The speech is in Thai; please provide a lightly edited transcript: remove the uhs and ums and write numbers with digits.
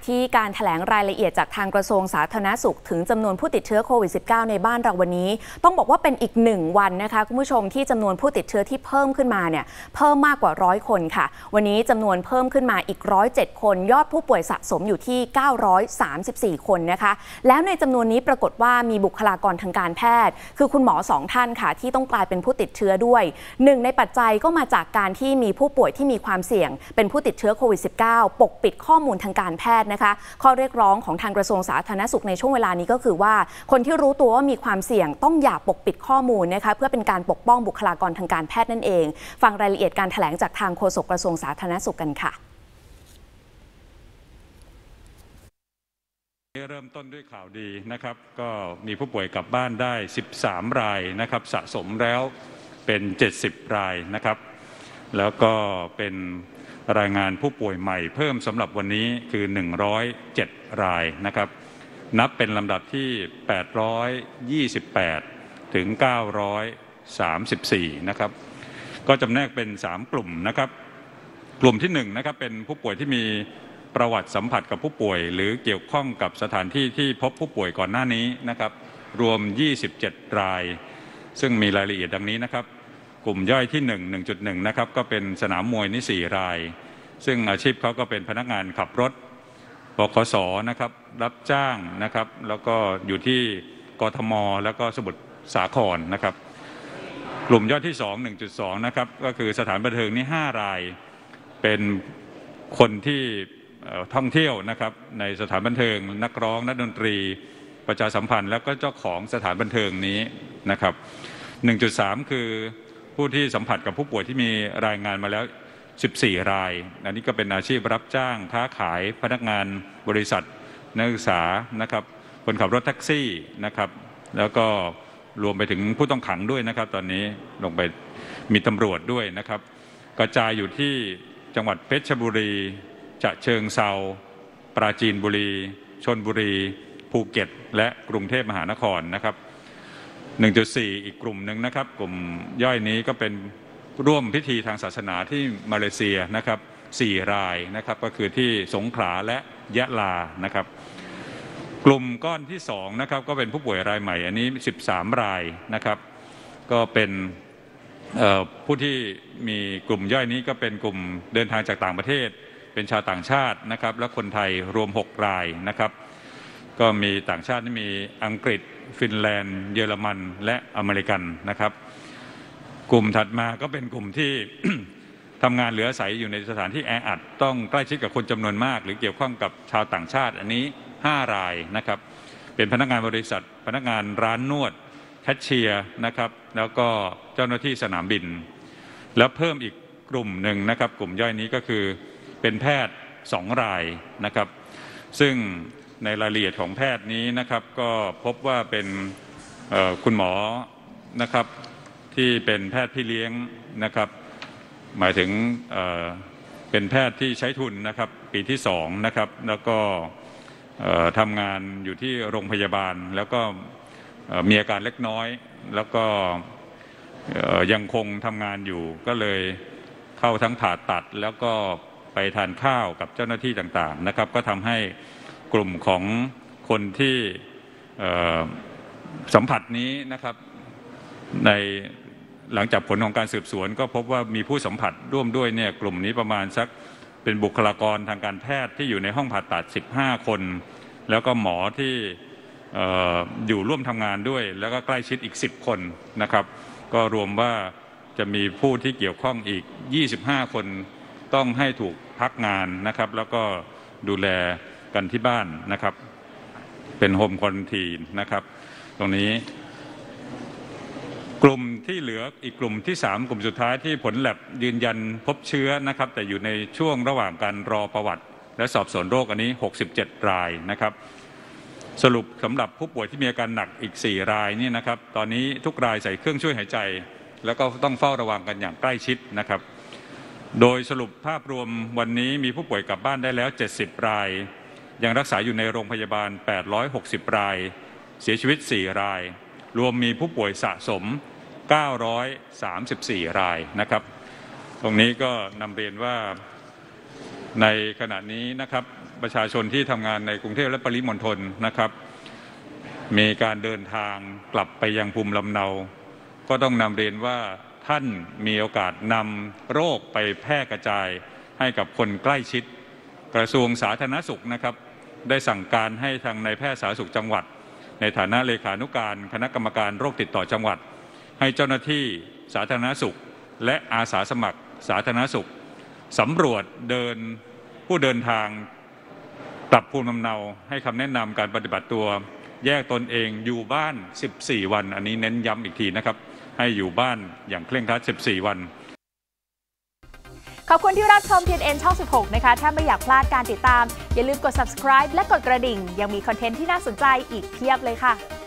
ที่การแถลงรายละเอียดจากทางกระทรวงสาธารณสุขถึงจำนวนผู้ติดเชื้อโควิด -19 ในบ้านเราวันนี้ต้องบอกว่าเป็นอีก1วันนะคะคุณผู้ชมที่จำนวนผู้ติดเชื้อที่เพิ่มขึ้นมาเนี่ยเพิ่มมากกว่า100 คนค่ะวันนี้จำนวนเพิ่มขึ้นมาอีก107 คนยอดผู้ป่วยสะสมอยู่ที่934 คนนะคะแล้วในจำนวนนี้ปรากฏว่ามีบุคลากรทางการแพทย์คือคุณหมอ2 ท่านค่ะที่ต้องกลายเป็นผู้ติดเชื้อด้วยหนึ่งในปัจจัยก็มาจากการที่มีผู้ป่วยที่มีความเสี่ยงเป็นผู้ติดเชื้อโควิด -19 ปกปิดข้อมูลทางการแพทย์นะคะข้อเรียกร้องของทางกระทรวงสาธารณสุขในช่วงเวลานี้ก็คือว่าคนที่รู้ตัวว่ามีความเสี่ยงต้องอย่าปกปิดข้อมูลนะคะเพื่อเป็นการปกป้องบุคลากรทางการแพทย์นั่นเองฟังรายละเอียดการแถลงจากทางโฆษกกระทรวงสาธารณสุขกันค่ะเริ่มต้นด้วยข่าวดีนะครับก็มีผู้ป่วยกลับบ้านได้13 รายนะครับสะสมแล้วเป็น70 รายนะครับแล้วก็เป็นรายงานผู้ป่วยใหม่เพิ่มสำหรับวันนี้คือ107 รายนะครับนับเป็นลำดับที่828ถึง934นะครับก็จำแนกเป็น3กลุ่มนะครับกลุ่มที่1นะครับเป็นผู้ป่วยที่มีประวัติสัมผัสกับผู้ป่วยหรือเกี่ยวข้องกับสถานที่ที่พบผู้ป่วยก่อนหน้านี้นะครับรวม27 รายซึ่งมีรายละเอียดดังนี้นะครับกลุ่มย่อยที่ 1.1 นะครับก็เป็นสนามมวยนี่4 รายซึ่งอาชีพเขาก็เป็นพนักงานขับรถบขส.นะครับรับจ้างนะครับแล้วก็อยู่ที่กทม.แล้วก็สมุทรสาครนะครับกลุ่มย่อยที่ 1.2 นะครับก็คือสถานบันเทิงนี่5 รายเป็นคนที่ท่องเที่ยวนะครับในสถานบันเทิงนักร้องนักดนตรีประชาสัมพันธ์แล้วก็เจ้าของสถานบันเทิงนี้นะครับ 1.3 คือผู้ที่สัมผัสกับผู้ป่วยที่มีรายงานมาแล้ว14 รายอันนี้ก็เป็นอาชีพรับจ้างค้าขายพนักงานบริษัทนักศึกษานะครับคนขับรถแท็กซี่นะครับแล้วก็รวมไปถึงผู้ต้องขังด้วยนะครับตอนนี้ลงไปมีตำรวจด้วยนะครับกระจายอยู่ที่จังหวัดเพชรบุรีฉะเชิงเทราปราจีนบุรีชลบุรีภูเก็ตและกรุงเทพมหานครนะครับ 1.4 อีกกลุ่มหนึ่งนะครับกลุ่มย่อยนี้ก็เป็นร่วมพิธีทางศาสนาที่มาเลเซียนะครับ4 รายนะครับก็คือที่สงขลาและยะลานะครับกลุ่มก้อนที่2นะครับก็เป็นผู้ป่วยรายใหม่อันนี้13 รายนะครับก็เป็นผู้ที่มีกลุ่มย่อยนี้ก็เป็นกลุ่มเดินทางจากต่างประเทศเป็นชาวต่างชาตินะครับและคนไทยรวม6 รายนะครับก็มีต่างชาติที่มีอังกฤษฟินแลนด์เยอรมันและอเมริกันนะครับกลุ่มถัดมาก็เป็นกลุ่มที่ ทำงานเหลืออาศัยอยู่ในสถานที่แออัดต้องใกล้ชิดกับคนจำนวนมากหรือเกี่ยวข้องกับชาวต่างชาติอันนี้5 รายนะครับเป็นพนักงานบริษัทพนักงานร้านนวดแคชเชียร์นะครับแล้วก็เจ้าหน้าที่สนามบินแล้วเพิ่มอีกกลุ่มหนึ่งนะครับกลุ่มย่อยนี้ก็คือเป็นแพทย์2 รายนะครับซึ่งในรายละเอียดของแพทย์นี้นะครับก็พบว่าเป็นคุณหมอนะครับที่เป็นแพทย์พี่เลี้ยงนะครับหมายถึงเป็นแพทย์ที่ใช้ทุนนะครับปีที่2นะครับแล้วก็ทำงานอยู่ที่โรงพยาบาลแล้วก็มีอาการเล็กน้อยแล้วก็ยังคงทำงานอยู่ก็เลยเข้าทั้งผ่าตัดแล้วก็ไปทานข้าวกับเจ้าหน้าที่ต่างๆนะครับก็ทำให้กลุ่มของคนที่สัมผัสนี้นะครับในหลังจากผลของการสืบสวนก็พบว่ามีผู้สัมผัสร่วมด้วยเนี่ยกลุ่มนี้ประมาณสักเป็นบุคลากรทางการแพทย์ที่อยู่ในห้องผ่าตัด15 คนแล้วก็หมอที่อยู่ร่วมทำงานด้วยแล้วก็ใกล้ชิดอีก10 คนนะครับก็รวมว่าจะมีผู้ที่เกี่ยวข้องอีก25 คนต้องให้ถูกพักงานนะครับแล้วก็ดูแลกันที่บ้านนะครับเป็นโฮมควอรันทีนนะครับตรงนี้กลุ่มที่เหลืออีกกลุ่มที่3กลุ่มสุดท้ายที่ผลแลบยืนยันพบเชื้อนะครับแต่อยู่ในช่วงระหว่างการรอประวัติและสอบสวนโรคอันนี้67 รายนะครับสรุปสำหรับผู้ป่วยที่มีอาการหนักอีก4 รายนี่นะครับตอนนี้ทุกรายใส่เครื่องช่วยหายใจแล้วก็ต้องเฝ้าระวังกันอย่างใกล้ชิดนะครับโดยสรุปภาพรวมวันนี้มีผู้ป่วยกลับบ้านได้แล้ว70 รายยังรักษาอยู่ในโรงพยาบาล860 รายเสียชีวิต4 รายรวมมีผู้ป่วยสะสม934 รายนะครับ ตรงนี้ก็นำเรียนว่าในขณะนี้นะครับประชาชนที่ทำงานในกรุงเทพและปริมณฑลนะครับมีการเดินทางกลับไปยังภูมิลำเนาก็ต้องนำเรียนว่าท่านมีโอกาสนำโรคไปแพร่กระจายให้กับคนใกล้ชิดกระทรวงสาธารณสุขนะครับได้สั่งการให้ทางนายแพทย์สาธารณสุขจังหวัดในฐานะเลขานุการคณะกรรมการโรคติดต่อจังหวัดให้เจ้าหน้าที่สาธารณสุขและอาสาสมัครสาธารณสุขสำรวจผู้เดินทางกลับภูมิลำเนาให้คำแนะนำการปฏิบัติตัวแยกตนเองอยู่บ้าน14วันอันนี้เน้นย้ำอีกทีนะครับให้อยู่บ้านอย่างเคร่งครัด14วันขอบคุณที่รับชม TNN ช่อง 16 นะคะถ้าไม่อยากพลาดการติดตามอย่าลืมกด subscribe และกดกระดิ่งยังมีคอนเทนต์ที่น่าสนใจอีกเพียบเลยค่ะ